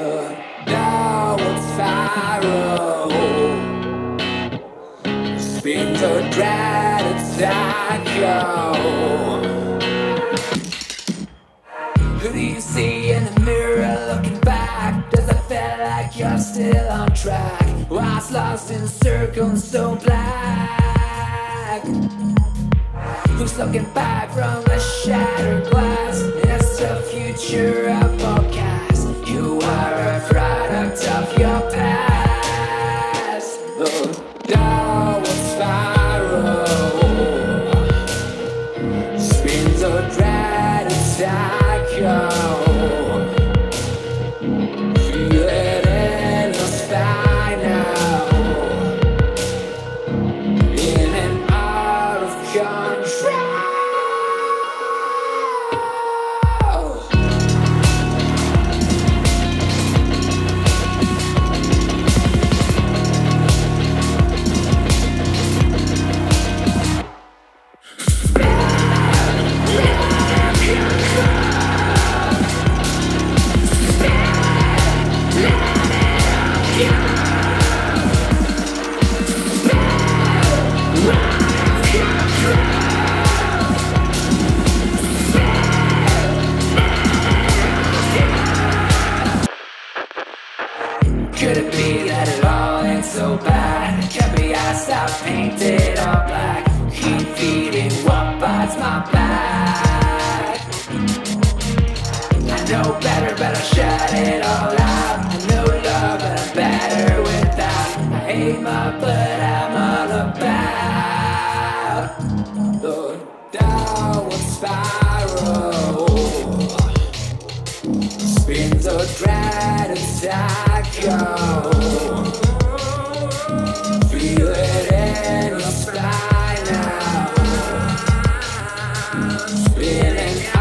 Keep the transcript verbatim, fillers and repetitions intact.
The downward spiral spins a dreaded cycle. Who do you see in the mirror looking back? Does it feel like you're still on track? Was lost in circles so black? Who's looking back from the shattered glass? It's the future of forecast. You are a product of your past. The downward spiral spins a dreaded cycle. Feel it in the spine now. In and out of control. Could it be that it all ain't so bad? Can't be I stop painted all black. Keep feeding what bites my back. I know better, but I shut it all out. I know love, but I'm better without. I hate my blood, I'm all about the downward spiral spins a dreaded cycle. Feel it in your spine now. Spinning